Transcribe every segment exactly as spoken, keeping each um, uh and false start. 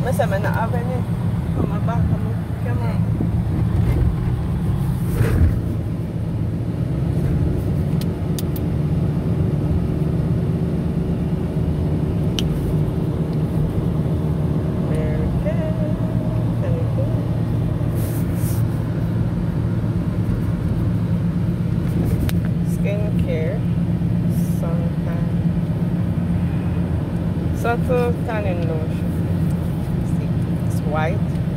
I said I'm not having it. Come back, come on. Skincare, suntan, subtle tanning lotion. See, it's white.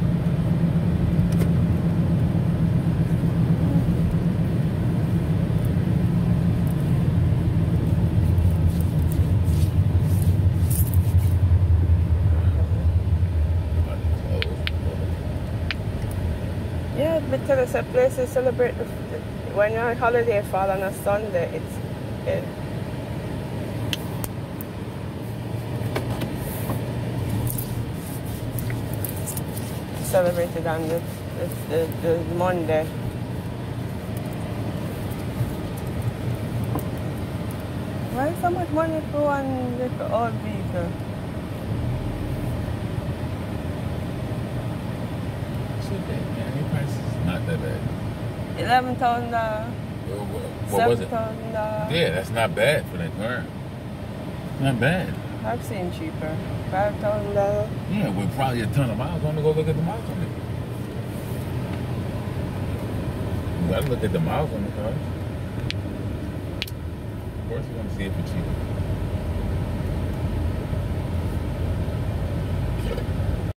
Yeah, but tell us a place to celebrate the, when your holiday fall on a Sunday. It's it. Celebrated on the the, the, the Monday. Why so much money for one little old vehicle? Not that bad. Eleven thousand dollars. What was Seven it? thousand dollars. Yeah, that's not bad for that car. Not bad. I've seen cheaper. Five thousand dollars. Yeah, with probably a ton of miles. I want to go look at the miles on it. You gotta look at the miles on the car. Of course, you want to see it for cheaper.